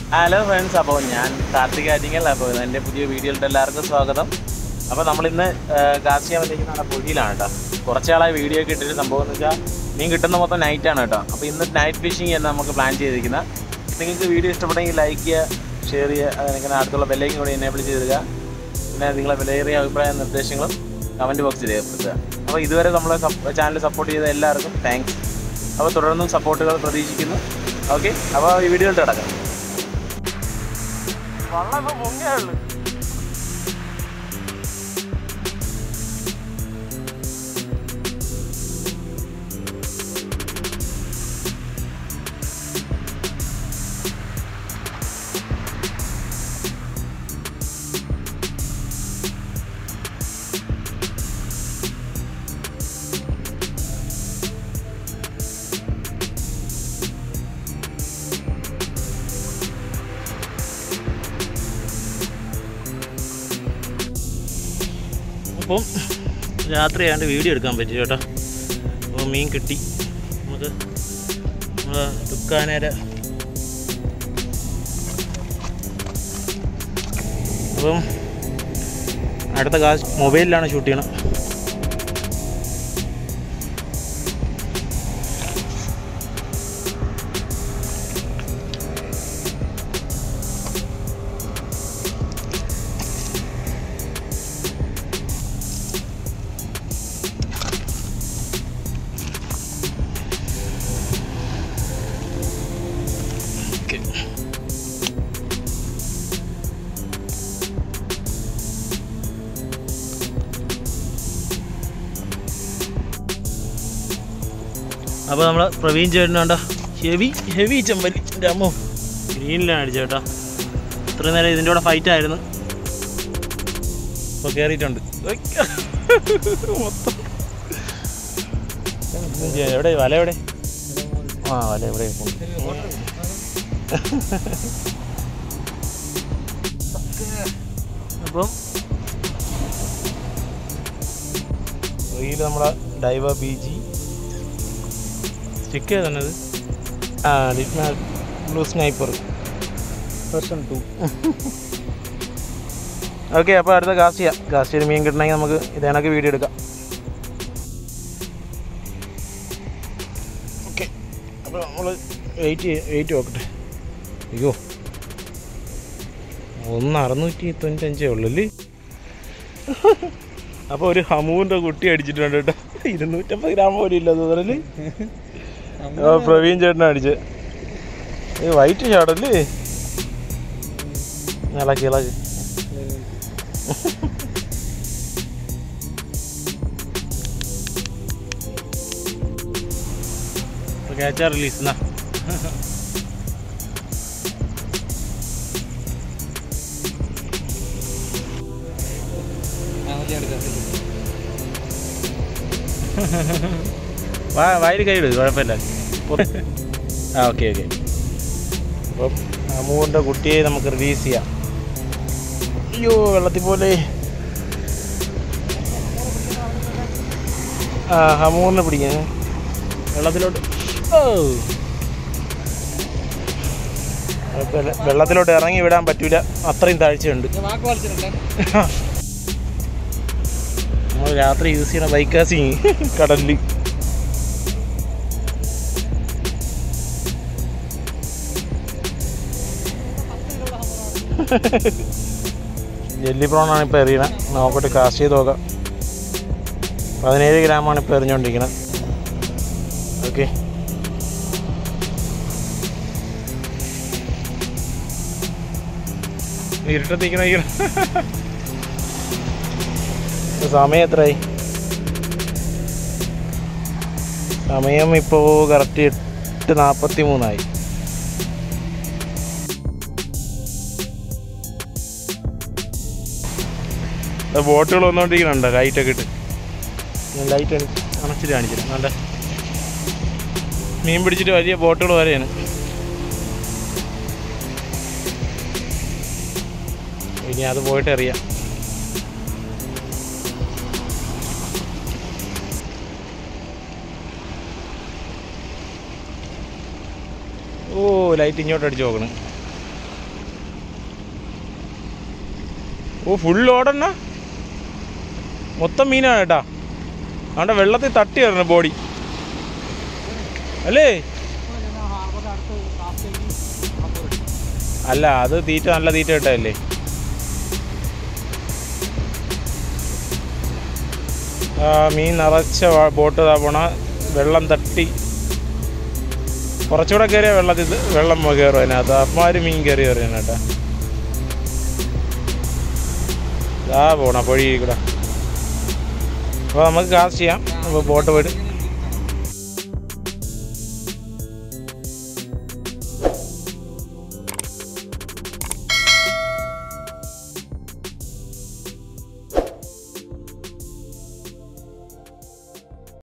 Hello friends, അപ്പോൾ ഞാൻ കാർത്തിക് ആറ്റിങ്ങൽ. അപ്പോൾ എൻ്റെ പുതിയ വീഡിയോയിലോട്ട് എല്ലാവർക്കും സ്വാഗതം. അപ്പോൾ നമ്മളിന്ന് കാർഷിക വന്നിരിക്കുന്ന പൊഴിയിലാണ് കേട്ടോ. കുറച്ച് നാളായി വീഡിയോ ഒക്കെ ഇട്ടിട്ട് സംഭവം എന്ന് വെച്ചാൽ മീൻ കിട്ടുന്ന മൊത്തം നൈറ്റാണ് കേട്ടോ. അപ്പോൾ ഇന്ന് നൈറ്റ് ഫിഷിംഗ് എന്ന് നമുക്ക് പ്ലാൻ ചെയ്തിരിക്കുന്നത്. നിങ്ങൾക്ക് വീഡിയോ ഇഷ്ടപ്പെട്ടെങ്കിൽ ലൈക്ക് ചെയ്യുക, ഷെയർ ചെയ്യുക, അതിനെ അടുത്തുള്ള ബെല്ലൈക്കൻ കൂടി എനേബിൾ ചെയ്തിടുക. പിന്നെ നിങ്ങളെ വിലയേറിയ അഭിപ്രായ നിർദ്ദേശങ്ങളും കമൻറ്റ് ബോക്സിൽ രേഖപ്പെടുത്തുക. അപ്പോൾ ഇതുവരെ നമ്മളെ ചാനൽ സപ്പോർട്ട് ചെയ്ത എല്ലാവർക്കും താങ്ക്സ്. അപ്പോൾ തുടർന്നും സപ്പോർട്ടുകൾ പ്രതീക്ഷിക്കുന്നു. ഓക്കെ, അപ്പോൾ ഈ വീഡിയോയിലോട്ട് കിടക്കാം. വള്ളം ഇപ്പോൾ മുങ്ങേ ഉള്ളു. അപ്പം രാത്രി ആയതുകൊണ്ട് വീഡിയോ എടുക്കാൻ പറ്റി കേട്ടോ. അപ്പോൾ മീൻ കിട്ടി നമുക്ക്. നമ്മൾ തുക്കാനേര അപ്പം അടുത്ത കാശ് മൊബൈലിലാണ് ഷൂട്ട് ചെയ്യണം. അപ്പോൾ നമ്മൾ പ്രവീൺ ചേട്ടൻ വേണ്ട ഹെവി ചെമ്പല്ലി എൻ്റെ അമ്മോ ഗ്രീനിലാണ് അടിച്ചത് കേട്ടോ. ഇത്രയും നേരം ഇതിൻ്റെ കൂടെ ഫൈറ്റ് ആയിരുന്നു. ഇപ്പോൾ കയറിയിട്ടുണ്ട് മൊത്തം. എവിടെ വല എവിടെ? ആ വല എവിടെ? അപ്പം റീൽ നമ്മളെ ഡൈവ BG സ്റ്റിക്ക് ചെയ്തത്. ആ ബ്ലൂ സ്നൈപ്പർ വെർഷൻ 2. ഓക്കെ, അപ്പോൾ അടുത്ത കാസ്റ്റിയ മീൻ കിട്ടണമെങ്കിൽ നമുക്ക് ഇതേണക്ക് വീഡിയോ എടുക്കാം. ഓക്കെ, അപ്പോൾ നമ്മൾ വെയിറ്റ് നോക്കട്ടെ. അയ്യോ 1,695 ഉള്ളല്ലേ. അപ്പോൾ ഒരു ഹമൂറിൻ്റെ കുട്ടി അടിച്ചിട്ടുണ്ട് കേട്ടോ. 250 ഗ്രാം പോലും ഇല്ല തോന്നല്. പ്രവീൺ ചേട്ടനാണ് അടിച്ചത്. ഇത് വൈറ്റ് ഷാടല്ലേ. ഇളക്കി ക്യാച്ചാ റിലീസ് എന്നാ. വയറ് കൈയിട്, കുഴപ്പമില്ല. ആ ഓക്കെ. അപ്പം ഹമൂറിൻ്റെ കുട്ടിയെ നമുക്ക് റിലീസ് ചെയ്യാം. അയ്യോ വെള്ളത്തിൽ പോലെ. ആ ഹമൂറിനെ പിടിക്കാൻ വെള്ളത്തിലോട്ട്. ഓ കുഴപ്പമില്ല, വെള്ളത്തിലോട്ട് ഇറങ്ങി വിടാൻ പറ്റൂല, അത്രയും താഴ്ചയുണ്ട്. നമ്മൾ രാത്രി യൂസ് ചെയ്യണ ബൈക്കാസിങ് കടലിൽ. ജെല്ലി പ്രോണാണ് ഇപ്പോൾ എറിയണത്. നോക്കട്ടെ, കാസ്റ്റ് ചെയ്ത് നോക്കാം. 17 ഗ്രാമാണ് ഇപ്പോൾ എറിഞ്ഞുകൊണ്ടിരിക്കുന്നത്. ഓക്കെ, ഇരുട്ടത്തിക്കണ സമയം എത്രയായി? സമയം ഇപ്പോൾ കറക്റ്റ് 8:43. ബോട്ടുകൾ വന്നുകൊണ്ടിരിക്കുന്നുണ്ടോ? ലൈറ്റൊക്കെ ഇട്ട്. ഞാൻ ലൈറ്റ് അണച്ചിട്ട് കാണിച്ചില്ല. വേണ്ട, മീൻ പിടിച്ചിട്ട് വലിയ ബോട്ടുകൾ വരെയാണ്. ഇനി അത് പോയിട്ട് അറിയാം. ഓ ലൈറ്റ് ഇങ്ങോട്ട് അടിച്ച് നോക്കണം. ഓ ഫുൾ ലോഡെണ്ണ മൊത്തം മീനാണ് കേട്ടാ. അവിടെ വെള്ളത്തിൽ തട്ടി വരണം ബോഡി അല്ലേ? അല്ല അത് തീറ്റ നല്ല തീറ്റ കിട്ടല്ലേ. മീൻ നിറച്ച ബോട്ട് ഇതാ പോണ. വെള്ളം തട്ടി കുറച്ചുകൂടെ കയറിയ വെള്ളം കയറും അതിനകത്ത്. അപ്പമാര് മീൻ കയറി കേട്ടാ. ഇതാ പോണ പൊഴി കൂടെ. അപ്പോൾ നമുക്ക് കാസ്റ്റ് ചെയ്യാം. അപ്പോൾ ബോട്ട് പോയിട്ട്